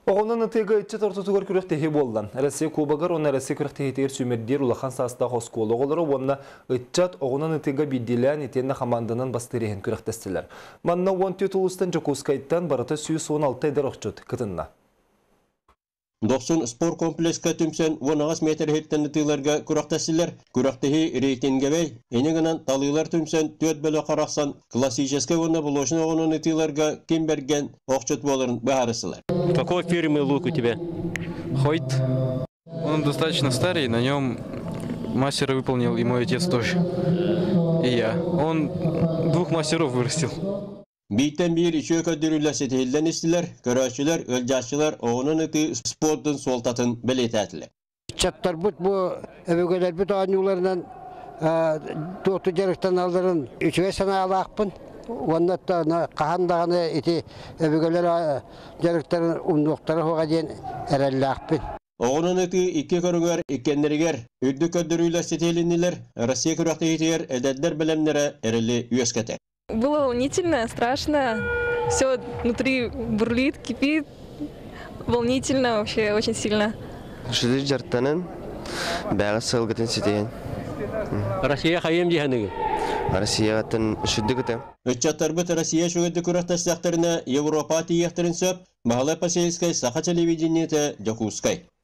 Оғынан ытыға үтчі тортутығыр күректегі болдан. Россия Кубагар, оны Россия күректегетер сүмердер улахан саста хосколы олары, оны үтчат оғынан ытыға бидділән етені қамандының бастыреген күректестілер. Манна 14 ұлыстан Жокускайттан барыты 116 эдер оқчыд кытынна. Доқсын спорт комплекска түмсен 10 метр хеттен ытыларға күректестілер. Күректегі рейтингебей, енігінен талылар түмсен 4 бөлі қарақсан классический оны бұлошын оғынан ытыларға кем берген оқчыд боларын бағарысылар. Какой фирмы лук у тебя? Хойт. Он достаточно старый, на нем мастера выполнил и мой отец тоже. И я. Он 2 мастеров вырастил. Биттен бир içe ködürüyle setihilden istiler, köröççüler, ölcaççılar oğunun ıtı sportun soltatın belirtetiler. Çatlar bu öbürgeler bu doğanyolarından doğru jarıktan aldırın. 3 sene alaqpın. Onda da qahandağını iti öbürgeler jarıkların umduqtары hoğa diyen erellaqpın. Oğunun ıtı 2 körünger, ikkenleriger, üddü ködürüyle setihilindiler, Россия kürekteğitiyer ededler bilemlere ereli üyesketer. Было волнительно, страшно. Все внутри бурлит, кипит. Волнительно вообще, очень сильно. Шыдыр жартанын бәғі сылғытын сетеген. Россия қайым дейханыгы? Россия ғатын шыдды күті. Үтчаттар бұт Россия шөгеді күректестіқтеріне Европа тиектірін сөп, Мағалай Пасейскай Саха телевидениеті Жокускай.